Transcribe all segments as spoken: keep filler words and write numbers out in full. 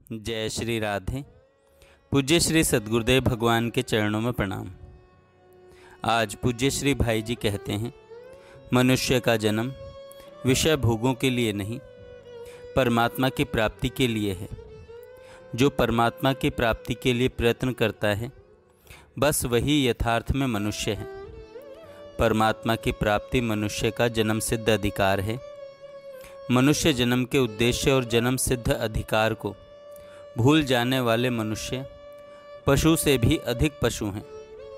जय श्री राधे। पूज्य श्री सद्गुरुदेव भगवान के चरणों में प्रणाम। आज पूज्य श्री भाई जी कहते हैं, मनुष्य का जन्म विषय भोगों के लिए नहीं, परमात्मा की प्राप्ति के लिए है। जो परमात्मा की प्राप्ति के लिए प्रयत्न करता है, बस वही यथार्थ में मनुष्य है। परमात्मा की प्राप्ति मनुष्य का जन्म सिद्ध अधिकार है। मनुष्य जन्म के उद्देश्य और जन्म सिद्ध अधिकार को भूल जाने वाले मनुष्य पशु से भी अधिक पशु हैं।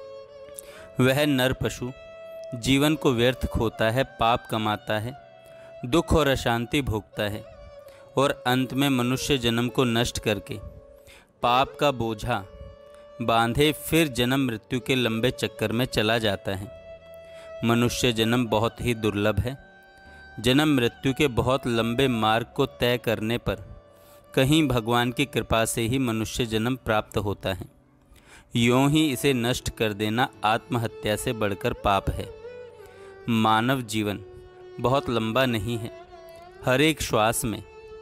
वह नर पशु जीवन को व्यर्थ खोता है, पाप कमाता है, दुख और अशांति भोगता है और अंत में मनुष्य जन्म को नष्ट करके पाप का बोझा बांधे फिर जन्म मृत्यु के लंबे चक्कर में चला जाता है। मनुष्य जन्म बहुत ही दुर्लभ है। जन्म मृत्यु के बहुत लंबे मार्ग को तय करने पर कहीं भगवान की कृपा से ही मनुष्य जन्म प्राप्त होता है। यों ही इसे नष्ट कर देना आत्महत्या से बढ़कर पाप है। मानव जीवन बहुत लंबा नहीं है। हर एक श्वास में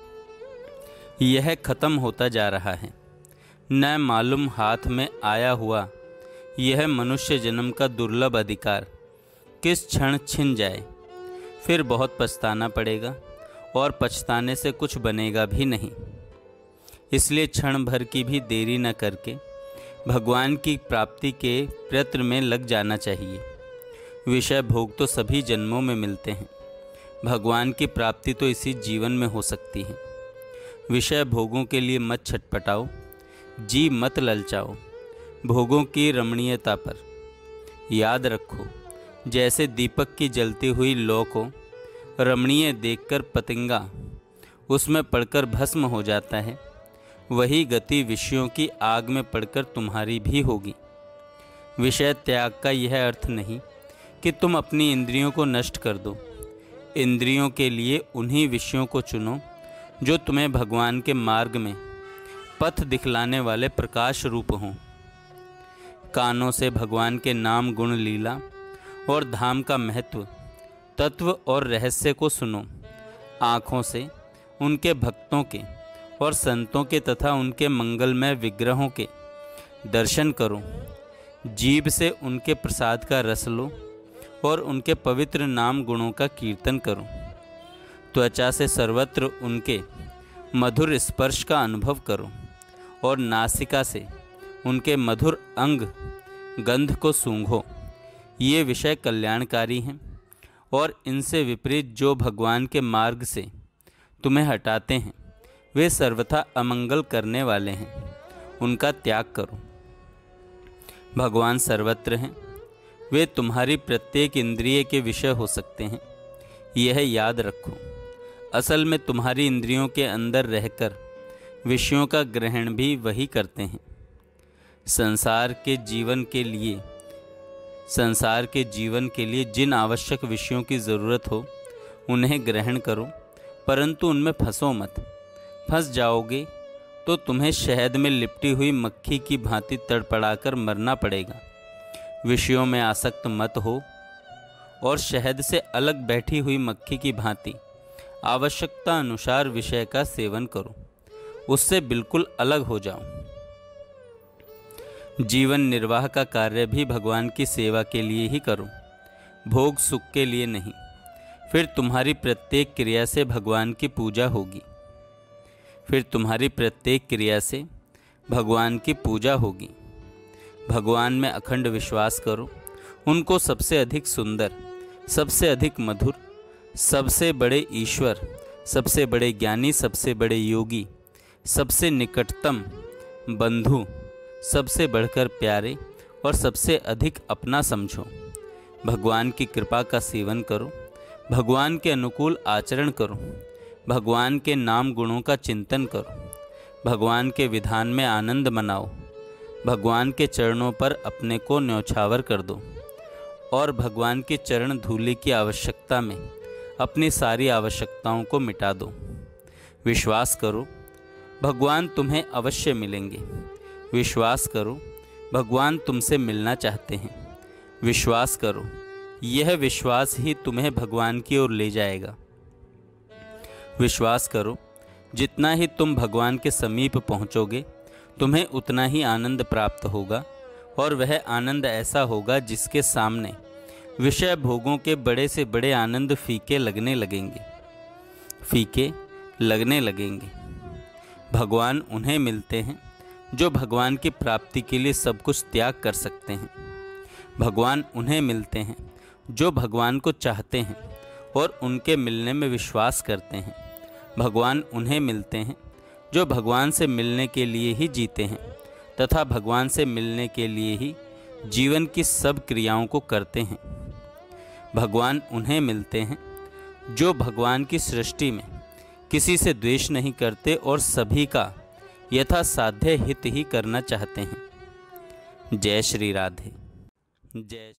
यह खत्म होता जा रहा है। न मालूम हाथ में आया हुआ यह मनुष्य जन्म का दुर्लभ अधिकार किस क्षण छिन जाए, फिर बहुत पछताना पड़ेगा और पछताने से कुछ बनेगा भी नहीं। इसलिए क्षण भर की भी देरी न करके भगवान की प्राप्ति के प्रयत्न में लग जाना चाहिए। विषय भोग तो सभी जन्मों में मिलते हैं, भगवान की प्राप्ति तो इसी जीवन में हो सकती है। विषय भोगों के लिए मत छटपटाओ, जी मत ललचाओ भोगों की रमणीयता पर। याद रखो, जैसे दीपक की जलती हुई लौ को रमणीय देखकर पतंगा उसमें पड़कर भस्म हो जाता है, वही गति विषयों की आग में पड़कर तुम्हारी भी होगी। विषय त्याग का यह अर्थ नहीं कि तुम अपनी इंद्रियों को नष्ट कर दो। इंद्रियों के लिए उन्हीं विषयों को चुनो जो तुम्हें भगवान के मार्ग में पथ दिखलाने वाले प्रकाश रूप हों। कानों से भगवान के नाम, गुण, लीला और धाम का महत्व, तत्व और रहस्य को सुनो। आँखों से उनके भक्तों के और संतों के तथा उनके मंगलमय विग्रहों के दर्शन करो। जीभ से उनके प्रसाद का रस लो और उनके पवित्र नाम गुणों का कीर्तन करो। त्वचा से सर्वत्र उनके मधुर स्पर्श का अनुभव करो और नासिका से उनके मधुर अंग गंध को सूंघो। ये विषय कल्याणकारी हैं और इनसे विपरीत जो भगवान के मार्ग से तुम्हें हटाते हैं, वे सर्वथा अमंगल करने वाले हैं। उनका त्याग करो। भगवान सर्वत्र हैं, वे तुम्हारी प्रत्येक इंद्रिय के विषय हो सकते हैं। यह याद रखो, असल में तुम्हारी इंद्रियों के अंदर रहकर विषयों का ग्रहण भी वही करते हैं। संसार के जीवन के लिए संसार के जीवन के लिए जिन आवश्यक विषयों की ज़रूरत हो उन्हें ग्रहण करो, परंतु उनमें फंसो मत। फंस जाओगे तो तुम्हें शहद में लिपटी हुई मक्खी की भांति तड़पड़ाकर मरना पड़ेगा। विषयों में आसक्त मत हो और शहद से अलग बैठी हुई मक्खी की भांति आवश्यकता अनुसार विषय का सेवन करो। उससे बिल्कुल अलग हो जाओ। जीवन निर्वाह का कार्य भी भगवान की सेवा के लिए ही करो, भोग सुख के लिए नहीं। फिर तुम्हारी प्रत्येक क्रिया से भगवान की पूजा होगी। फिर तुम्हारी प्रत्येक क्रिया से भगवान की पूजा होगी। भगवान में अखंड विश्वास करो। उनको सबसे अधिक सुंदर, सबसे अधिक मधुर, सबसे बड़े ईश्वर, सबसे बड़े ज्ञानी, सबसे बड़े योगी, सबसे निकटतम बंधु, सबसे बढ़कर प्यारे और सबसे अधिक अपना समझो। भगवान की कृपा का सेवन करो। भगवान के अनुकूल आचरण करो। भगवान के नाम गुणों का चिंतन करो। भगवान के विधान में आनंद मनाओ। भगवान के चरणों पर अपने को न्यौछावर कर दो और भगवान के चरण धूलि की आवश्यकता में अपनी सारी आवश्यकताओं को मिटा दो। विश्वास करो, भगवान तुम्हें अवश्य मिलेंगे। विश्वास करो, भगवान तुमसे मिलना चाहते हैं। विश्वास करो, यह विश्वास ही तुम्हें भगवान की ओर ले जाएगा। विश्वास करो, जितना ही तुम भगवान के समीप पहुँचोगे तुम्हें उतना ही आनंद प्राप्त होगा, और वह आनंद ऐसा होगा जिसके सामने विषय भोगों के बड़े से बड़े आनंद फीके लगने लगेंगे फीके लगने लगेंगे। भगवान उन्हें मिलते हैं जो भगवान की प्राप्ति के लिए सब कुछ त्याग कर सकते हैं। भगवान उन्हें मिलते हैं जो भगवान को चाहते हैं और उनके मिलने में विश्वास करते हैं। भगवान उन्हें मिलते हैं जो भगवान से मिलने के लिए ही जीते हैं तथा भगवान से मिलने के लिए ही जीवन की सब क्रियाओं को करते हैं। भगवान उन्हें मिलते हैं जो भगवान की सृष्टि में किसी से द्वेष नहीं करते और सभी का यथासाध्य हित ही करना चाहते हैं। जय श्री राधे। जय